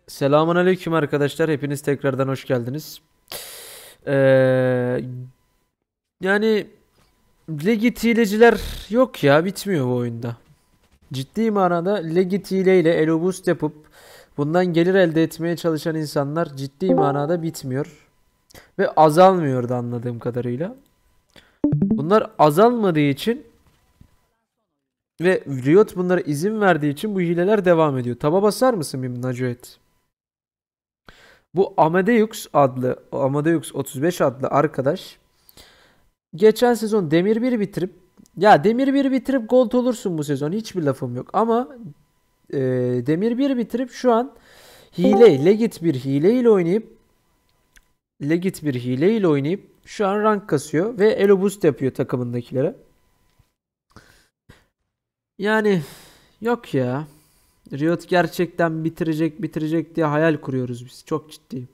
Selamünaleyküm arkadaşlar. Hepiniz tekrardan hoş geldiniz. Ee, yani legit hileciler yok ya, bitmiyor bu oyunda. Ciddi manada legit hileyle elo boost yapıp bundan gelir elde etmeye çalışan insanlar ciddi manada bitmiyor. Ve azalmıyor da anladığım kadarıyla. Bunlar azalmadığı için ve Riot bunlara izin verdiği için bu hileler devam ediyor. Taba basar mısın bir Nacuet? Bu Amadeus 35 adlı arkadaş geçen sezon Demir 1 bitirip Demir 1 bitirip gold olursun bu sezon, hiçbir lafım yok ama e, Demir 1 bitirip şu an legit bir hile ile oynayıp şu an rank kasıyor ve elo boost yapıyor takımındakilere. Yani yok ya. Riot gerçekten bitirecek diye hayal kuruyoruz biz. Çok ciddiyim.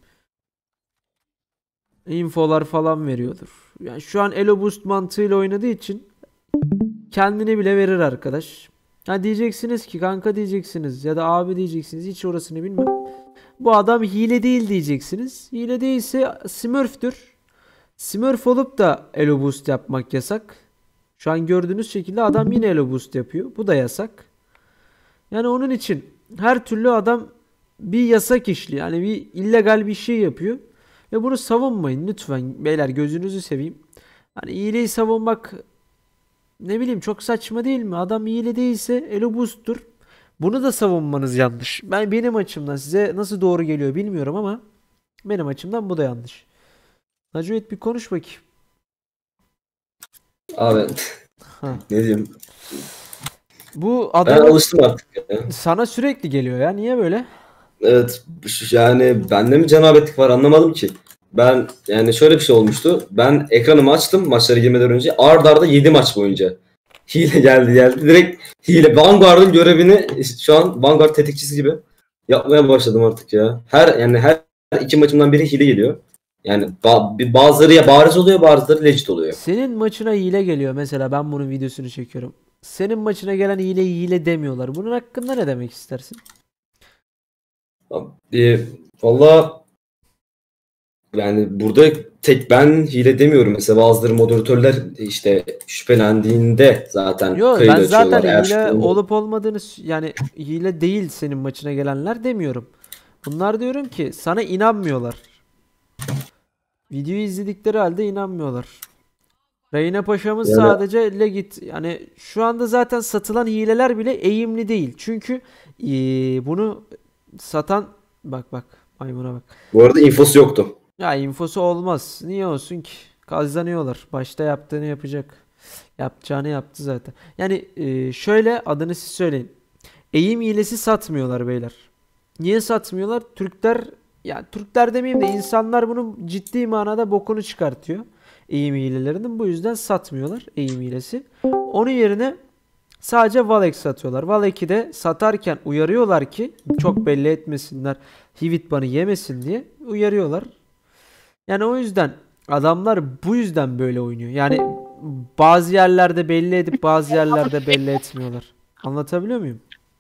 Infolar falan veriyordur. Yani şu an elo boost mantığıyla oynadığı için kendini bile verir arkadaş. Ha diyeceksiniz ki kanka diyeceksiniz ya da abi diyeceksiniz, hiç orasını bilmem. Bu adam hile değil diyeceksiniz. Hile değilse Smurf'tür. Smurf olup da elo boost yapmak yasak. Şu an gördüğünüz şekilde adam yine elo boost yapıyor. Bu da yasak. Yani onun için her türlü adam bir yasak işliyor. Yani bir illegal bir şey yapıyor. Ve bunu savunmayın lütfen beyler, gözünüzü seveyim. Hani hileyi savunmak, ne bileyim, çok saçma değil mi? Adam hile değilse elo boost'tur. Bunu da savunmanız yanlış. Benim açımdan, size nasıl doğru geliyor bilmiyorum ama benim açımdan bu da yanlış. Nacuet bir konuş bakayım. Abi Ha. ne diyeyim? Bu Ben adamın alıştım artık ya. sana sürekli geliyor ya. Niye böyle? Evet, yani bende mi cenabetlik var anlamadım ki. Ben yani şöyle bir şey olmuştu. Ben ekranımı açtım maçlara girmeden önce. Ard arda 7 maç boyunca. Hile geldi. Direkt hile. Vanguard'ın görevini şu an Vanguard tetikçisi gibi yapmaya başladım artık ya. Her iki maçımdan biri hile geliyor. Yani bazıları ya bariz oluyor, bazıları legit oluyor. Senin maçına hile geliyor mesela, ben bunun videosunu çekiyorum. Senin maçına gelen hile demiyorlar. Bunun hakkında ne demek istersin? Valla yani burada tek ben hile demiyorum. Mesela bazıları moderatörler işte şüphelendiğinde zaten Yo, kayıt ben zaten açıyorlar. Eğer hile şüphelendiğinde. olup olmadığını yani hile değil senin maçına gelenler demiyorum. Bunlar diyorum ki sana inanmıyorlar. Videoyu izledikleri halde inanmıyorlar. Reyna Paşa'mız Yani sadece legit, yani şu anda zaten satılan hileler bile eğimli değil. Çünkü bunu satan, bak maymuna bak. bu arada infosu yoktu. Ya infosu olmaz. Niye olsun ki? Kazanıyorlar. Başta yaptığını yapacak. Yapacağını yaptı zaten. Yani şöyle, adını siz söyleyin. Eğim hilesi satmıyorlar beyler. Niye satmıyorlar? Türkler, ya Türkler demeyeyim de insanlar bunun ciddi manada bokunu çıkartıyor. Eğim hilelerinin. Bu yüzden satmıyorlar eğim hilesi. Onun yerine sadece Valek satıyorlar. Valek'i de satarken uyarıyorlar ki çok belli etmesinler. Hivit banı yemesin diye uyarıyorlar. Yani o yüzden adamlar bu yüzden böyle oynuyor. Yani bazı yerlerde belli edip bazı yerlerde belli etmiyorlar. Anlatabiliyor muyum?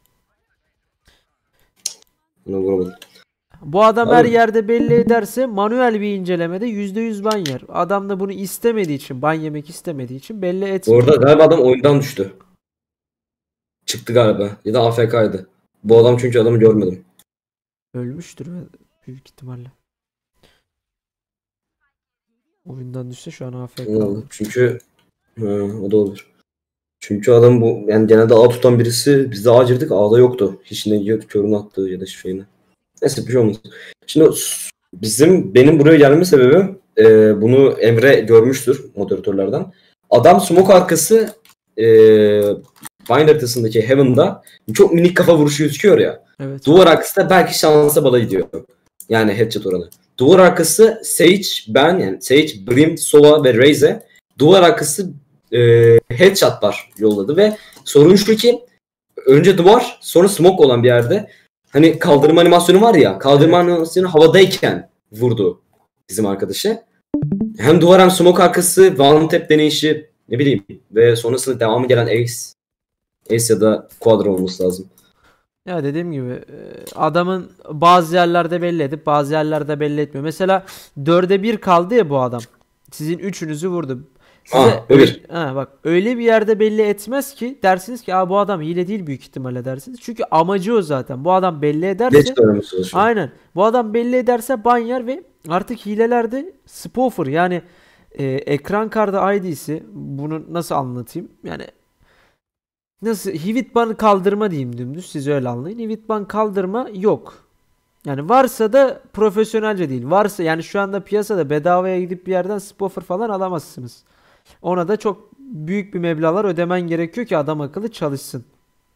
Buna vuramadım. Bu adam her Abi yerde belli ederse manuel bir incelemede %100 ban yer. Adam da bunu istemediği için, ban yemek istemediği için belli bu etmiyor. arada galiba adam oyundan düştü. Çıktı galiba. Ya da AFK'ydı. Bu adam çünkü adamı görmedim. Ölmüştür büyük ihtimalle. Oyundan düşse şu an AFK oldu. Çünkü o da olur. Çünkü adam bu yani genelde A tutan birisi bizde A girdik A'da yoktu. Hiç ne körünü attığı ya da şeyini. Neyse bir şey olmaz. Şimdi benim buraya gelme sebebi bunu Emre görmüştür moderatörlerden. Adam smoke arkası e, Vine haritasındaki Heaven'da çok minik kafa vuruşu gözüküyor ya. Evet. Duvar arkası da belki şansa bala gidiyor. Yani headshot oranı. Duvar arkası Sage, yani Sage, Brim, Sova ve Raze. Duvar arkası headshotlar yolladı ve sorun şu ki önce duvar sonra smoke olan bir yerde hani kaldırma animasyonu var ya, kaldırma animasyonu havadayken vurdu bizim arkadaşı. Hem duvar hem smoke arkası one tap deneyişi, ne bileyim, ve sonrasında devamı gelen ace ya da quadra olması lazım. Ya dediğim gibi adamın bazı yerlerde belli edip bazı yerlerde belli etmiyor. Mesela 1/4 kaldı ya bu adam. Sizin üçünüzü vurdu. Size Ah Ömür. bak öyle bir yerde belli etmez ki dersiniz ki bu adam hile değil büyük ihtimalle dersiniz. Çünkü amacı o zaten. Bu adam belli ederse Geç öğrenmeye çalışıyor. aynen. Bu adam belli ederse ban yer ve artık hilelerde spoofer yani ekran kartı ID'si bunu nasıl anlatayım? Yani nasıl Hivitban kaldırma diyeyim dümdüz siz öyle anlayın. Hivitban kaldırma yok. Yani varsa da profesyonelce değil. Varsa yani şu anda piyasada bedavaya gidip bir yerden spoofer falan alamazsınız. Ona da çok büyük bir meblağlar ödemen gerekiyor ki adam akıllı çalışsın.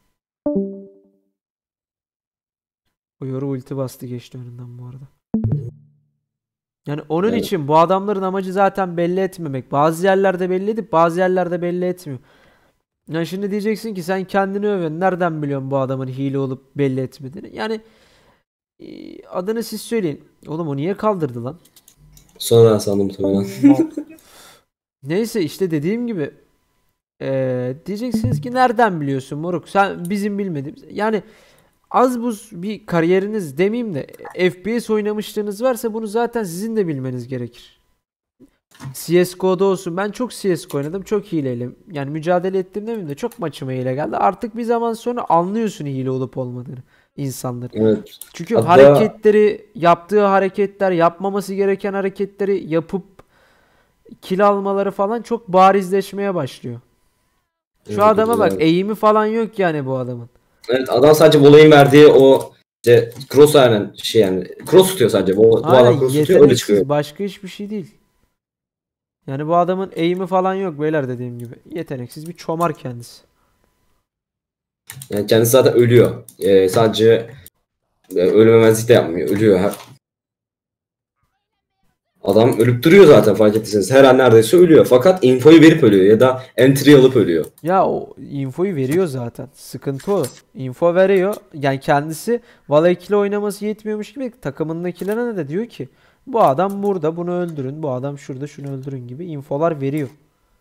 O yoru ulti bastı geçti önünden bu arada. Yani onun Yani, için bu adamların amacı zaten belli etmemek. Bazı yerlerde belli edip bazı yerlerde belli etmiyor. Yani şimdi diyeceksin ki sen kendini övün. Nereden biliyorsun bu adamın hile olup belli etmediğini? Yani adını siz söyleyin. Oğlum o niye kaldırdı lan? sonra sandım muhtemelen. Mal. Neyse işte dediğim gibi diyeceksiniz ki nereden biliyorsun moruk? Sen bizim bilmediğimiz. Yani az buz bir kariyeriniz demeyeyim de FPS oynamışlığınız varsa bunu zaten sizin de bilmeniz gerekir. CSGO'da olsun. Ben çok CSGO oynadım. Çok hileyle. Yani mücadele ettim demeyeyim de çok maçıma hile geldi. Artık bir zaman sonra anlıyorsun hile olup olmadığını insanların. Evet. Çünkü Hatta yaptığı hareketler, yapmaması gereken hareketleri yapıp kill almaları falan çok barizleşmeye başlıyor. Şu evet, adama bak güzel. eğimi falan yok yani bu adamın. Evet, adam sadece voleyin verdiği o işte cross aynen şey yani cross tutuyor sadece. Aynen Duvardan cross tutuyor öyle çıkıyor. yeteneksiz başka hiçbir şey değil. Yani bu adamın eğimi falan yok beyler dediğim gibi. Yeteneksiz bir çomar kendisi. Yani kendisi zaten ölüyor. Sadece ölmemezlik de yapmıyor. Ölüyor. Adam ölüp duruyor zaten fark ettiyseniz. Her an neredeyse ölüyor. Fakat infoyu verip ölüyor ya da entry alıp ölüyor. Ya o infoyu veriyor zaten. Sıkıntı o. Info veriyor. Yani kendisi Valla ikili oynaması yetmiyormuş gibi takımındakilere de diyor ki bu adam burada bunu öldürün. Bu adam şurada şunu öldürün gibi infolar veriyor.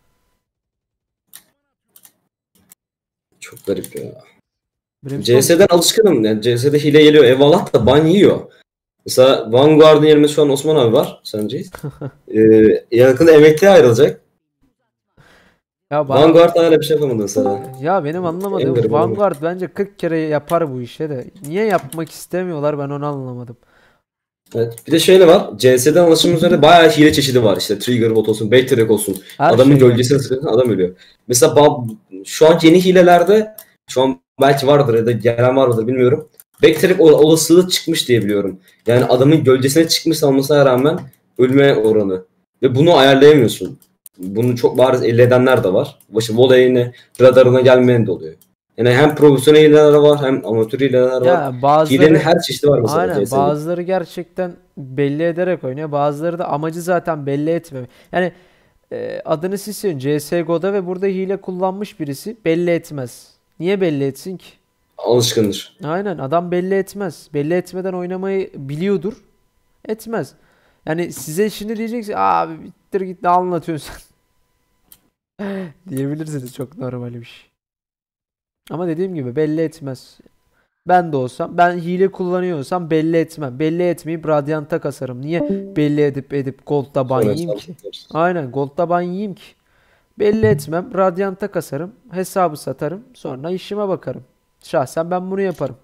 Çok garip ya. Brimstone CS'den alışkınım. Yani CS'de hile geliyor eyvallah da ban yiyor. Mesela Vanguard'ın yerine şu an Osman abi var. Sence? Yakında emekliye ayrılacak. ya bana Vanguard hala bir şey yapamadı mesela. ya benim En anlamadığım garip olan o. Vanguard bence 40 kere yapar bu işe de. Niye yapmak istemiyorlar ben onu anlamadım. Evet. Bir de şöyle var. CS'den alışım üzerinde bayağı hile çeşidi var. İşte Trigger bot olsun, Backtrack olsun. Her Adamın şey var. gölgesine sıkıyorsun adam ölüyor. Mesela şu an yeni hilelerde şu an belki vardır ya da gelen var mıdır bilmiyorum. Backtrack olasılığı çıkmış diye biliyorum. Yani adamın gölgesine çıkmış olmasına rağmen ölme oranı. Ve bunu ayarlayamıyorsun. Bunu çok bariz elde edenler de var. Başı voleyine, radarına gelmeyen de oluyor. Yani hem profesyonel hileler var hem amatör hileler var. Ya Hilenin bazıları her çeşidi var mesela aynen CS'de. bazıları gerçekten belli ederek oynuyor. Bazıları da amacı zaten belli etmiyor. Yani adını siz söyleyin CSGO'da ve burada hile kullanmış birisi belli etmez. Niye belli etsin ki? Alışkındır. Aynen adam belli etmez. Belli etmeden oynamayı biliyordur. Etmez. Yani size şimdi diyeceksin abi bittir git ne anlatıyorsun sen diyebilirsiniz çok normal bir şey. Ama dediğim gibi belli etmez. Ben de olsam ben hile kullanıyorsam belli etmem. Belli etmeyip Radiant'a kasarım. Niye belli edip Gold'da ban Sonra yiyeyim ki? sağlıklı. Aynen Gold'da ban yiyeyim ki. Belli etmem. Radiant'a kasarım. Hesabı satarım. Sonra işime bakarım. Şahsen ben bunu yaparım.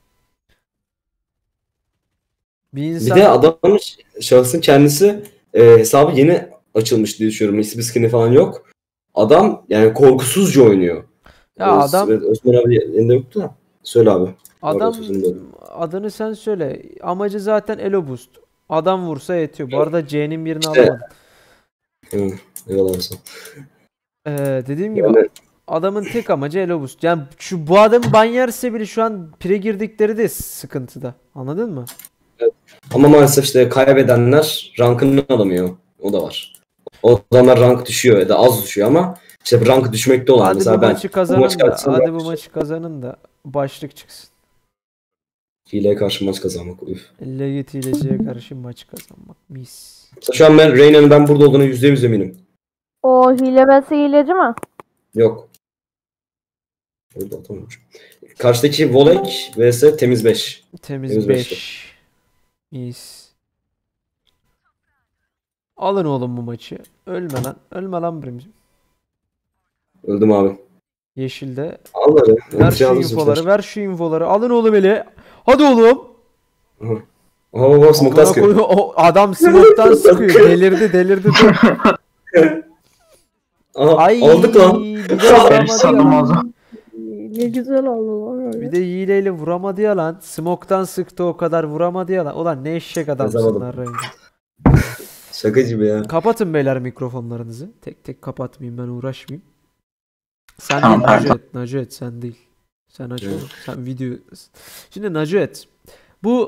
Bir Bir de insan adamın şahsın kendisi hesabı yeni açılmış diye düşünüyorum. Hiçbir skin'i falan yok. Adam yani korkusuzca oynuyor. ya adam Osman abi elinde yoktu da. Söyle abi. Pardon adam sözünü böldüm. adını sen söyle. Amacı zaten elo boost. Adam vursa yetiyor. Bu arada C'nin birini İşte alamadım. hı, eyvallah olsun. Dediğim gibi Yani adamın tek amacı elo boost. Yani bu adam ban yerse bile şu an pire girdikleri de sıkıntıda. Anladın mı? ama maalesef işte kaybedenler rankını alamıyor. O da var. O adamlar rank düşüyor ya da az düşüyor ama işte rank düşmekte olan. Hadi bu Mesela ben maçı bu maç kazanın da karşısında hadi rank bu düşüyor. maçı kazanın da başlık çıksın. Hileye karşı maç kazanmak. Üf. Legit hileciye karşı maç kazanmak. Mis. Mesela şu an ben Reyna'nın ben burada olduğunu %100 eminim. O hilebesi hileci mi? Yok. Orada atamamış. Karşıdaki Volek vs Temiz 5. Temiz Temiz 5. Mis. Alın oğlum bu maçı. Ölme lan. Ölme lan Brim'cim. Öldüm abi. Yeşilde. Allah'ım. Ver şu infoları. Ver şu infoları. Alın oğlum eli. Hadi oğlum. Oho smoke'tan Amına sıkıyor. koyayım, o adam smoke'tan sıkıyor. Delirdi. Dur. Aha, Ay, aldık lan. bir de vuramadı Sandım ya. ağzı. Ne güzel oldu lan Bir öyle. de hileyle vuramadı ya lan. Smoke'tan sıktı o kadar vuramadı ya lan. Ulan ne eşek adamsın Yazamadım. lan Remzi. Şaka gibi ya. Kapatın beyler mikrofonlarınızı. Tek tek kapatmayayım, ben uğraşmayayım. Sen Tamam, değil pardon. Nacuet sen değil. Sen aç Evet. oğlum. Sen video. Şimdi Nacuet. Bu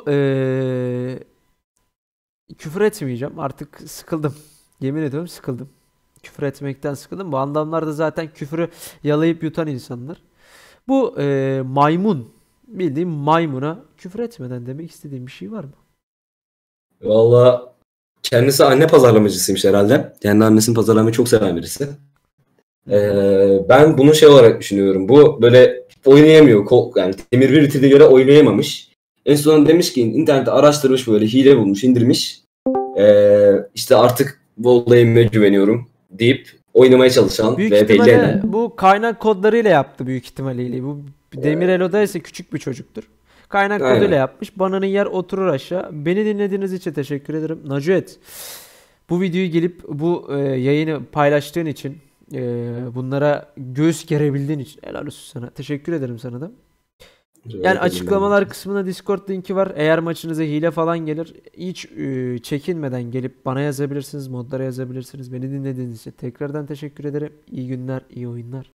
küfür etmeyeceğim. Artık sıkıldım. Yemin ediyorum sıkıldım. Küfür etmekten sıkıldım. Bu adamlar da zaten küfürü yalayıp yutan insanlar. Bu maymun. Bildiğim maymuna küfür etmeden demek istediğim bir şey var mı? Valla kendisi anne pazarlamacısıymış herhalde. Kendi annesini pazarlamayı çok seven birisi. Ben bunu şey olarak düşünüyorum. Bu böyle oynayamıyor. Yani Demir bir bitirdiği göre oynayamamış. En sonunda demiş ki internette araştırmış, böyle hile bulmuş, indirmiş. İşte artık bu olayıma güveniyorum deyip oynamaya çalışan Büyük ve belli ihtimalle eden. bu kaynak kodlarıyla yaptı büyük ihtimalle. Bu Demir Elo'da ise küçük bir çocuktur. Kaynak Aynen. koduyla yapmış. Bananın yer oturur aşağı. Beni dinlediğiniz için teşekkür ederim. Nacuet, bu videoyu gelip bu yayını paylaştığın için, bunlara göğüs gerebildiğin için helal olsun sana. Teşekkür ederim sana da. Yani açıklamalar kısmında Discord linki var. Eğer maçınıza hile falan gelir, hiç çekinmeden gelip bana yazabilirsiniz, modlara yazabilirsiniz. Beni dinlediğiniz için tekrardan teşekkür ederim. İyi günler, iyi oyunlar.